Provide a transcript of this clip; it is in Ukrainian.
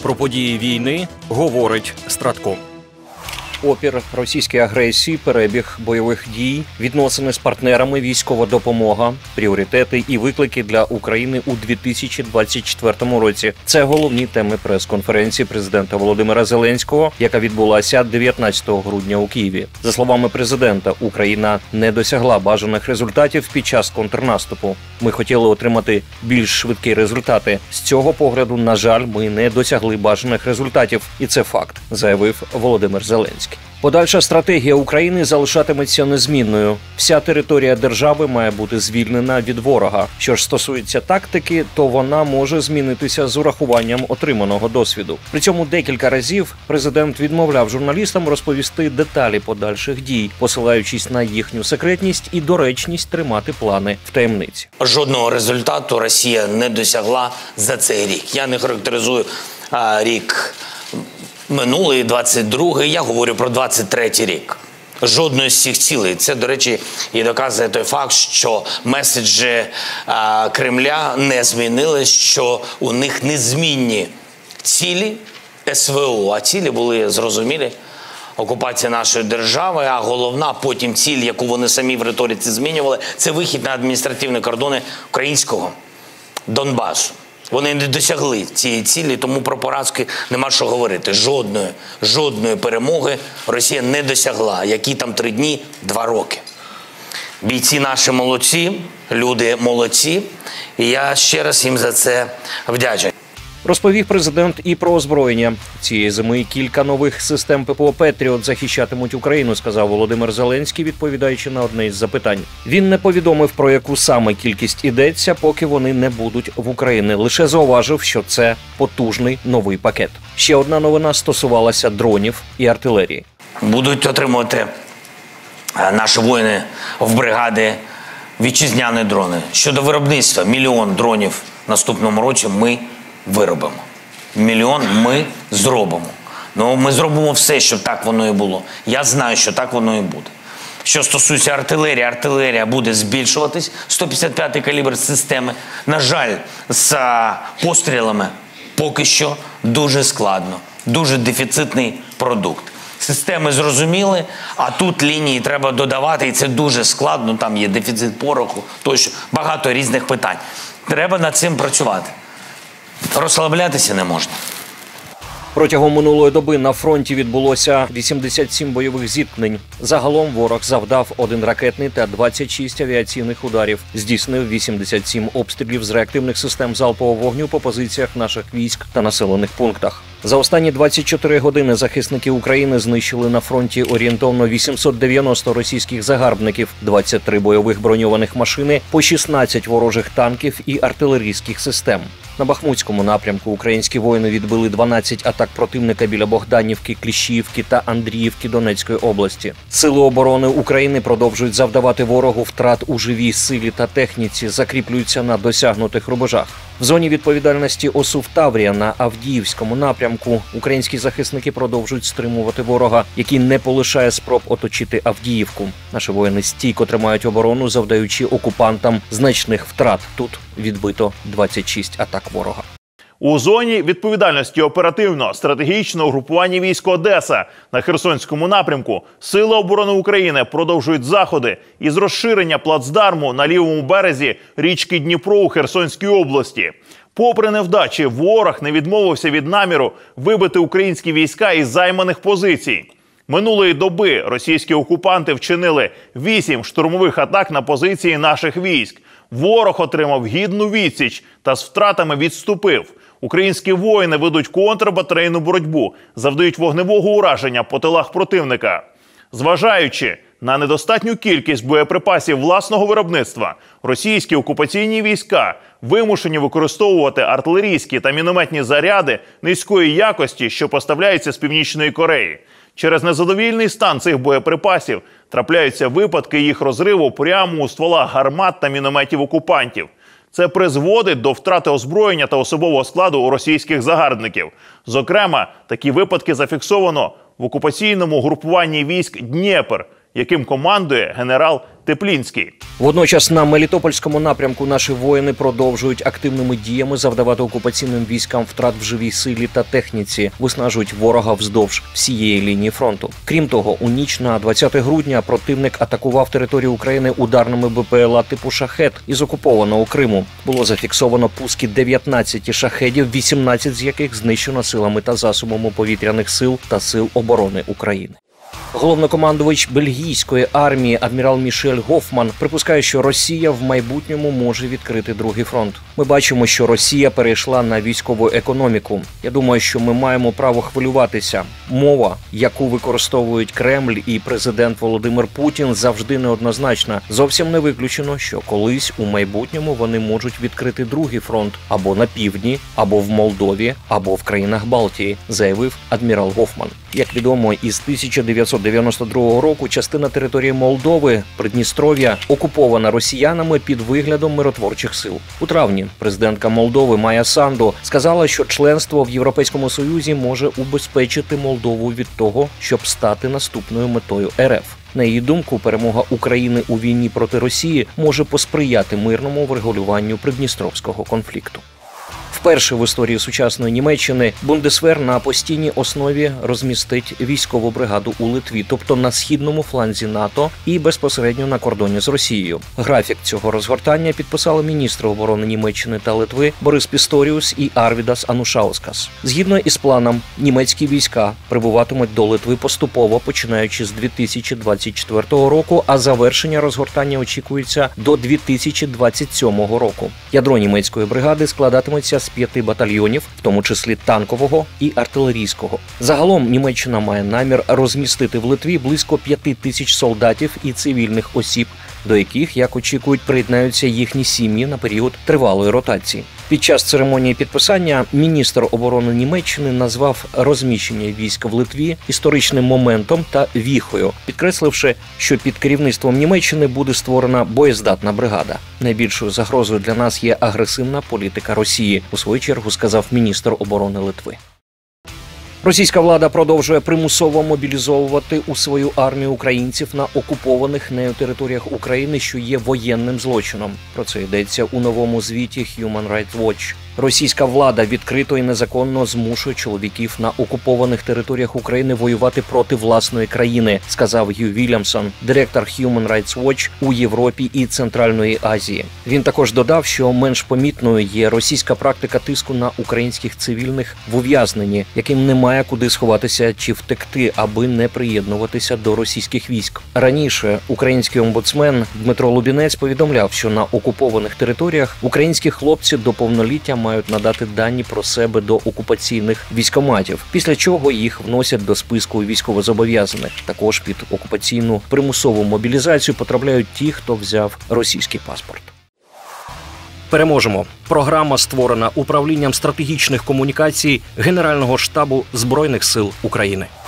Про події війни говорить Стратком. Опір російській агресії, перебіг бойових дій, відносини з партнерами, військова допомога, пріоритети і виклики для України у 2024 році. Це головні теми прес-конференції президента Володимира Зеленського, яка відбулася 19 грудня у Києві. За словами президента, Україна не досягла бажаних результатів під час контрнаступу. Ми хотіли отримати більш швидкі результати. З цього погляду, на жаль, ми не досягли бажаних результатів. І це факт, заявив Володимир Зеленський. Подальша стратегія України залишатиметься незмінною. Вся територія держави має бути звільнена від ворога. Що ж стосується тактики, то вона може змінитися з урахуванням отриманого досвіду. При цьому декілька разів президент відмовляв журналістам розповісти деталі подальших дій, посилаючись на їхню секретність і доречність тримати плани в таємниці. Жодного результату Росія не досягла за цей рік. Я не характеризую рік минулий, 22-й, я говорю про 23-й рік. Жодної з цих цілей. Це, до речі, і доказує той факт, що меседжі Кремля не змінились, що у них незмінні цілі СВО, а цілі були зрозумілі. Окупація нашої держави, а головна потім ціль, яку вони самі в риториці змінювали, це вихід на адміністративні кордони українського Донбасу. Вони не досягли цієї цілі, тому про поразки нема що говорити. Жодної перемоги Росія не досягла. Які там 3 дні, 2 роки. Бійці наші молодці, люди молодці, і я ще раз їм за це вдячний. Розповів президент і про озброєння. Цієї зими кілька нових систем ППО «Петріот» захищатимуть Україну, сказав Володимир Зеленський, відповідаючи на одне із запитань. Він не повідомив, про яку саме кількість ідеться, поки вони не будуть в Україні. Лише зауважив, що це потужний новий пакет. Ще одна новина стосувалася дронів і артилерії. Будуть отримувати наші воїни в бригади вітчизняні дрони. Щодо виробництва, 1 мільйон дронів в наступному році ми виробимо. 1 мільйон ми зробимо. Ну, ми зробимо все, щоб так воно і було. Я знаю, що так воно і буде. Що стосується артилерії, артилерія буде збільшуватись. 155-й калібр системи. На жаль, з пострілами поки що дуже складно. Дуже дефіцитний продукт. Системи зрозуміли, а тут лінії треба додавати, і це дуже складно. Там є дефіцит пороху, тощо. Багато різних питань. Треба над цим працювати. Розслаблятися не можна. Протягом минулої доби на фронті відбулося 87 бойових зіткнень. Загалом ворог завдав 1 ракетний та 26 авіаційних ударів. Здійснив 87 обстрілів з реактивних систем залпового вогню по позиціях наших військ та населених пунктах. За останні 24 години захисники України знищили на фронті орієнтовно 890 російських загарбників, 23 бойових броньованих машини, по 16 ворожих танків і артилерійських систем. На Бахмутському напрямку українські воїни відбили 12 атак противника біля Богданівки, Кліщіївки та Андріївки Донецької області. Сили оборони України продовжують завдавати ворогу втрат у живій силі та техніці, закріплюються на досягнутих рубежах. В зоні відповідальності ОСУ Таврія на Авдіївському напрямку українські захисники продовжують стримувати ворога, який не полишає спроб оточити Авдіївку. Наші воїни стійко тримають оборону, завдаючи окупантам значних втрат. Тут відбито 26 атак ворога. У зоні відповідальності оперативно-стратегічного угрупування військ Одеса на Херсонському напрямку Сили оборони України продовжують заходи із розширення плацдарму на лівому березі річки Дніпро у Херсонській області. Попри невдачі, ворог не відмовився від наміру вибити українські війська із займаних позицій. Минулої доби російські окупанти вчинили 8 штурмових атак на позиції наших військ. Ворог отримав гідну відсіч та з втратами відступив. Українські воїни ведуть контрбатарейну боротьбу, завдають вогневого ураження по тилах противника. Зважаючи на недостатню кількість боєприпасів власного виробництва, російські окупаційні війська вимушені використовувати артилерійські та мінометні заряди низької якості, що поставляються з Північної Кореї. Через незадовільний стан цих боєприпасів трапляються випадки їх розриву прямо у стволах гармат та мінометів окупантів. Це призводить до втрати озброєння та особового складу у російських загарбників. Зокрема, такі випадки зафіксовано в окупаційному групуванні військ «Дніпр», яким командує генерал Теплінський. Водночас на Мелітопольському напрямку наші воїни продовжують активними діями завдавати окупаційним військам втрат в живій силі та техніці, виснажують ворога вздовж всієї лінії фронту. Крім того, у ніч на 20 грудня противник атакував територію України ударними БПЛА типу «Шахед» із окупованого Криму. Було зафіксовано пуски 19 шахедів, 18 з яких знищено силами та засобами повітряних сил та Сил оборони України. Головнокомандувач бельгійської армії адмірал Мішель Гофман припускає, що Росія в майбутньому може відкрити другий фронт. Ми бачимо, що Росія перейшла на військову економіку. Я думаю, що ми маємо право хвилюватися. Мова, яку використовують Кремль і президент Володимир Путін, завжди неоднозначна. Зовсім не виключено, що колись у майбутньому вони можуть відкрити другий фронт або на півдні, або в Молдові, або в країнах Балтії, заявив адмірал Гофман. Як відомо, із 1992 року частина території Молдови, Придністров'я, окупована росіянами під виглядом миротворчих сил. У травні президентка Молдови Майя Санду сказала, що членство в Європейському Союзі може убезпечити Молдову від того, щоб стати наступною метою РФ. На її думку, перемога України у війні проти Росії може посприяти мирному врегулюванню придністровського конфлікту. Вперше в історії сучасної Німеччини Бундесвер на постійній основі розмістить військову бригаду у Литві, тобто на східному фланзі НАТО і безпосередньо на кордоні з Росією. Графік цього розгортання підписали міністри оборони Німеччини та Литви Борис Пісторіус і Арвідас Анушаускас. Згідно із планом, німецькі війська прибуватимуть до Литви поступово, починаючи з 2024 року, а завершення розгортання очікується до 2027 року. Ядро німецької бригади складатиметься з 5 батальйонів, в тому числі танкового і артилерійського. Загалом Німеччина має намір розмістити в Литві близько 5000 солдатів і цивільних осіб, до яких, як очікують, приєднаються їхні сім'ї на період тривалої ротації. Під час церемонії підписання міністр оборони Німеччини назвав розміщення військ в Литві історичним моментом та віхою, підкресливши, що під керівництвом Німеччини буде створена боєздатна бригада. Найбільшою загрозою для нас є агресивна політика Росії, у свою чергу сказав міністр оборони Литви. Російська влада продовжує примусово мобілізовувати у свою армію українців на окупованих нею територіях України, що є воєнним злочином. Про це йдеться у новому звіті Human Rights Watch. Російська влада відкрито і незаконно змушує чоловіків на окупованих територіях України воювати проти власної країни, сказав Гью Вільямсон, директор Human Rights Watch у Європі і Центральної Азії. Він також додав, що менш помітною є російська практика тиску на українських цивільних в ув'язненні, яким немає куди сховатися чи втекти, аби не приєднуватися до російських військ. Раніше український омбудсмен Дмитро Лубінець повідомляв, що на окупованих територіях українські хлопці до повноліття мають надати дані про себе до окупаційних військкоматів, після чого їх вносять до списку військовозобов'язаних. Також під окупаційну примусову мобілізацію потрапляють ті, хто взяв російський паспорт. Переможемо. Програма створена управлінням стратегічних комунікацій Генерального штабу Збройних сил України.